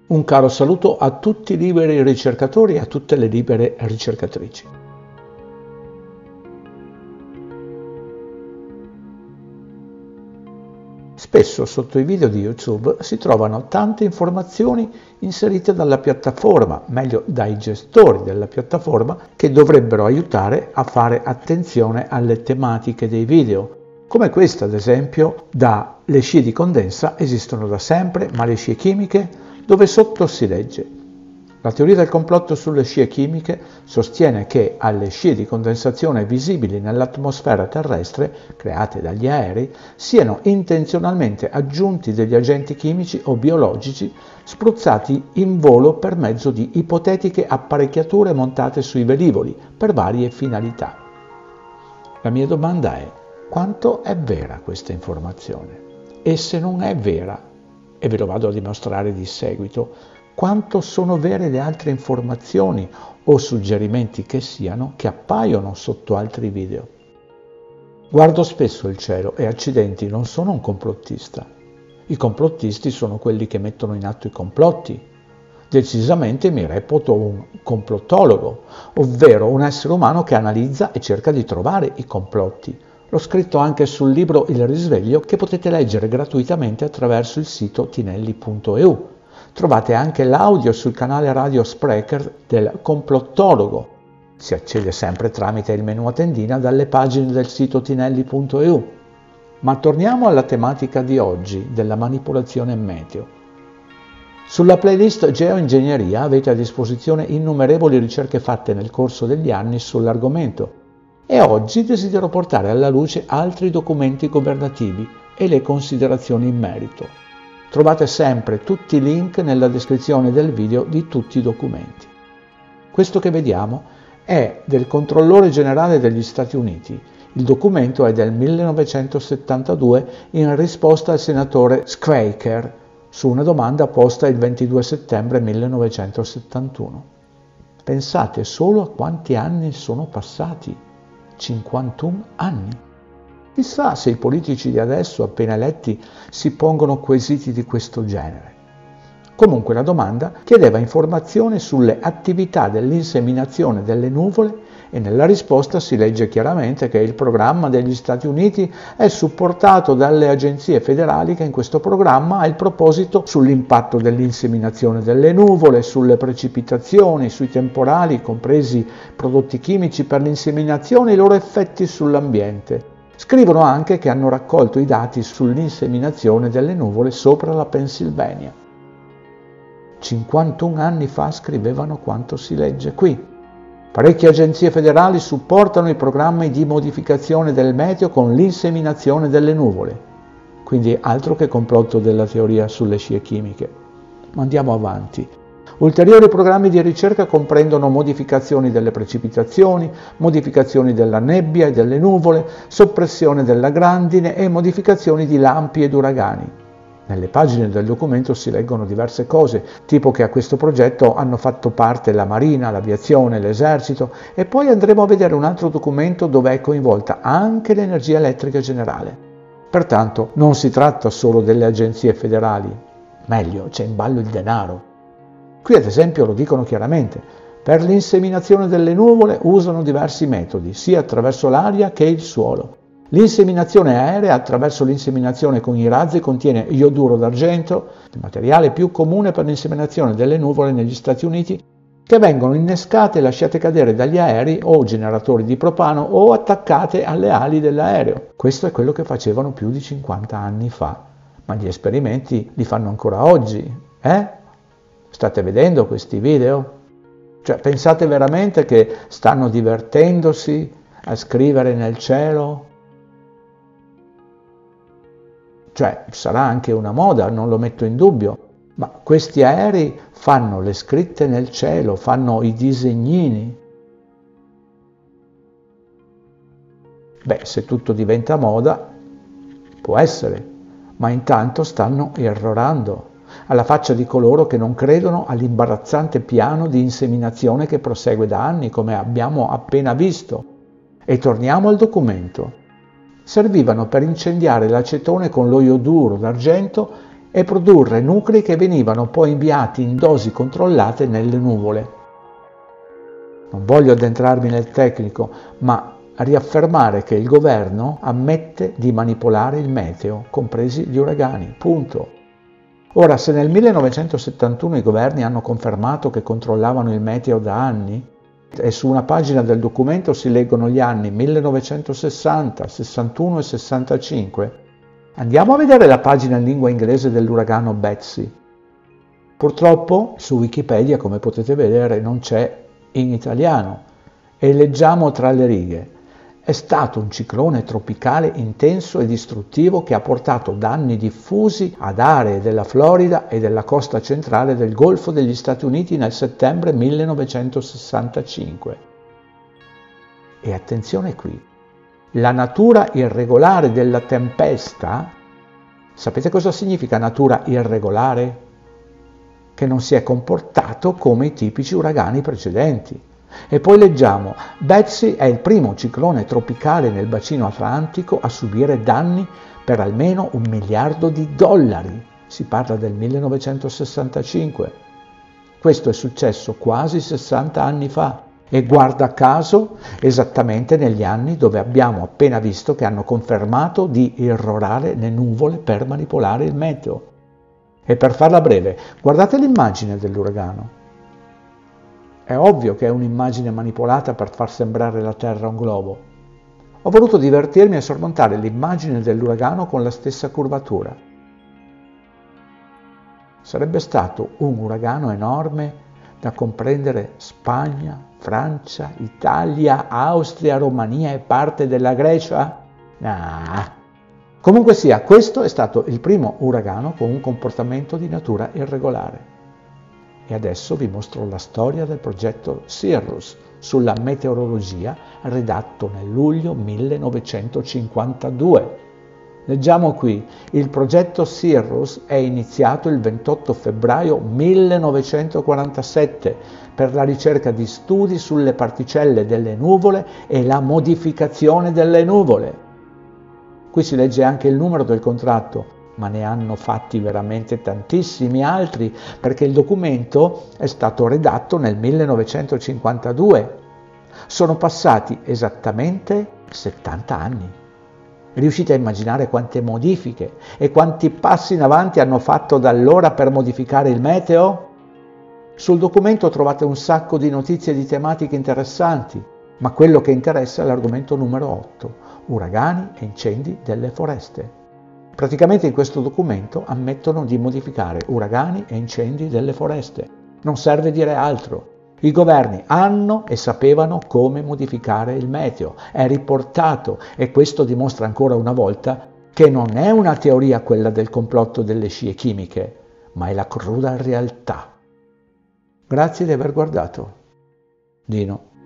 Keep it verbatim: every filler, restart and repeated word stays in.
Un caro saluto a tutti i liberi ricercatori e a tutte le libere ricercatrici. Spesso sotto i video di YouTube si trovano tante informazioni inserite dalla piattaforma, meglio dai gestori della piattaforma, che dovrebbero aiutare a fare attenzione alle tematiche dei video. Come questa, ad esempio, da le scie di condensa esistono da sempre, ma le scie chimiche, dove sotto si legge: la teoria del complotto sulle scie chimiche sostiene che alle scie di condensazione visibili nell'atmosfera terrestre, create dagli aerei, siano intenzionalmente aggiunti degli agenti chimici o biologici spruzzati in volo per mezzo di ipotetiche apparecchiature montate sui velivoli per varie finalità. La mia domanda è: quanto è vera questa informazione? E se non è vera, e ve lo vado a dimostrare di seguito, quanto sono vere le altre informazioni o suggerimenti che siano che appaiono sotto altri video? Guardo spesso il cielo e accidenti, non sono un complottista. I complottisti sono quelli che mettono in atto i complotti. Decisamente mi reputo un complottologo, ovvero un essere umano che analizza e cerca di trovare i complotti. L'ho scritto anche sul libro Il risveglio, che potete leggere gratuitamente attraverso il sito tinelli punto e u. Trovate anche l'audio sul canale radio Spreaker del complottologo. Si accede sempre tramite il menu a tendina dalle pagine del sito tinelli punto e u. Ma torniamo alla tematica di oggi, della manipolazione meteo. Sulla playlist Geoingegneria avete a disposizione innumerevoli ricerche fatte nel corso degli anni sull'argomento. E oggi desidero portare alla luce altri documenti governativi e le considerazioni in merito. Trovate sempre tutti i link nella descrizione del video di tutti i documenti. Questo che vediamo è del Controllore Generale degli Stati Uniti. Il documento è del millenovecentosettantadue in risposta al senatore Schweiker su una domanda posta il ventidue settembre millenovecentosettantuno. Pensate solo a quanti anni sono passati. cinquantuno anni. Chissà se i politici di adesso, appena eletti, si pongono quesiti di questo genere. Comunque la domanda chiedeva informazioni sulle attività dell'inseminazione delle nuvole e nella risposta si legge chiaramente che il programma degli Stati Uniti è supportato dalle agenzie federali che in questo programma ha il proposito sull'impatto dell'inseminazione delle nuvole, sulle precipitazioni, sui temporali, compresi prodotti chimici per l'inseminazione e i loro effetti sull'ambiente. Scrivono anche che hanno raccolto i dati sull'inseminazione delle nuvole sopra la Pennsylvania. cinquantuno anni fa scrivevano quanto si legge qui. Parecchie agenzie federali supportano i programmi di modificazione del meteo con l'inseminazione delle nuvole. Quindi altro che complotto della teoria sulle scie chimiche. Ma andiamo avanti. Ulteriori programmi di ricerca comprendono modificazioni delle precipitazioni, modificazioni della nebbia e delle nuvole, soppressione della grandine e modificazioni di lampi ed uragani. Nelle pagine del documento si leggono diverse cose, tipo che a questo progetto hanno fatto parte la Marina, l'Aviazione, l'Esercito, e poi andremo a vedere un altro documento dove è coinvolta anche l'energia elettrica generale. Pertanto non si tratta solo delle agenzie federali, meglio, c'è in ballo il denaro. Qui ad esempio lo dicono chiaramente: per l'inseminazione delle nuvole usano diversi metodi, sia attraverso l'aria che il suolo. L'inseminazione aerea attraverso l'inseminazione con i razzi contiene ioduro d'argento, il materiale più comune per l'inseminazione delle nuvole negli Stati Uniti, che vengono innescate e lasciate cadere dagli aerei o generatori di propano o attaccate alle ali dell'aereo. Questo è quello che facevano più di cinquanta anni fa, ma gli esperimenti li fanno ancora oggi, eh? State vedendo questi video? Cioè, pensate veramente che stanno divertendosi a scrivere nel cielo? Cioè, sarà anche una moda, non lo metto in dubbio, ma questi aerei fanno le scritte nel cielo, fanno i disegnini. Beh, se tutto diventa moda, può essere, ma intanto stanno errorando, alla faccia di coloro che non credono all'imbarazzante piano di inseminazione che prosegue da anni, come abbiamo appena visto. E torniamo al documento. Servivano per incendiare l'acetone con lo ioduro d'argento e produrre nuclei che venivano poi inviati in dosi controllate nelle nuvole. Non voglio addentrarmi nel tecnico, ma riaffermare che il governo ammette di manipolare il meteo, compresi gli uragani, punto. Ora, se nel millenovecentosettantuno i governi hanno confermato che controllavano il meteo da anni, e su una pagina del documento si leggono gli anni millenovecentosessanta, sessantuno e sessantacinque, andiamo a vedere la pagina in lingua inglese dell'uragano Betsy. Purtroppo su Wikipedia, come potete vedere, non c'è in italiano, e leggiamo tra le righe. È stato un ciclone tropicale intenso e distruttivo che ha portato danni diffusi ad aree della Florida e della costa centrale del Golfo degli Stati Uniti nel settembre millenovecentosessantacinque. E attenzione qui, la natura irregolare della tempesta, sapete cosa significa natura irregolare? Che non si è comportato come i tipici uragani precedenti. E poi leggiamo, Betsy è il primo ciclone tropicale nel bacino atlantico a subire danni per almeno un miliardo di dollari. Si parla del millenovecentosessantacinque. Questo è successo quasi sessanta anni fa e guarda caso esattamente negli anni dove abbiamo appena visto che hanno confermato di irrorare le nuvole per manipolare il meteo. E per farla breve, guardate l'immagine dell'uragano. È ovvio che è un'immagine manipolata per far sembrare la Terra un globo. Ho voluto divertirmi a sormontare l'immagine dell'uragano con la stessa curvatura. Sarebbe stato un uragano enorme da comprendere Spagna, Francia, Italia, Austria, Romania e parte della Grecia? Nah. Comunque sia, questo è stato il primo uragano con un comportamento di natura irregolare. E adesso vi mostro la storia del progetto Cirrus sulla meteorologia redatto nel luglio millenovecentocinquantadue. Leggiamo qui, il progetto Cirrus è iniziato il ventotto febbraio millenovecentoquarantasette per la ricerca di studi sulle particelle delle nuvole e la modificazione delle nuvole. Qui si legge anche il numero del contratto, ma ne hanno fatti veramente tantissimi altri, perché il documento è stato redatto nel millenovecentocinquantadue. Sono passati esattamente settanta anni. Riuscite a immaginare quante modifiche e quanti passi in avanti hanno fatto da allora per modificare il meteo? Sul documento trovate un sacco di notizie di tematiche interessanti, ma quello che interessa è l'argomento numero otto, uragani e incendi delle foreste. Praticamente in questo documento ammettono di modificare uragani e incendi delle foreste. Non serve dire altro. I governi hanno e sapevano come modificare il meteo. È riportato e questo dimostra ancora una volta che non è una teoria quella del complotto delle scie chimiche, ma è la cruda realtà. Grazie di aver guardato. Dino.